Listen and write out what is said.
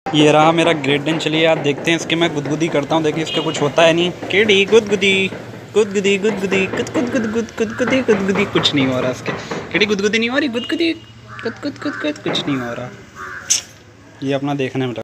ये रहा मेरा ग्रेट डेन। चलिए आप देखते हैं इसके, मैं गुदगुदी करता हूँ। देखिए इसके कुछ होता है नहीं। केडी गुदगुदी गुदगुदी गुदगुदी गुद गुद गुद गुद गुदगुदी गुदगुदी, कुछ नहीं हो रहा इसके। केडी गुदगुदी नहीं हो रही, गुदगुदी गुद गुद गुद गुद, कुछ नहीं हो रहा। ये अपना देखने में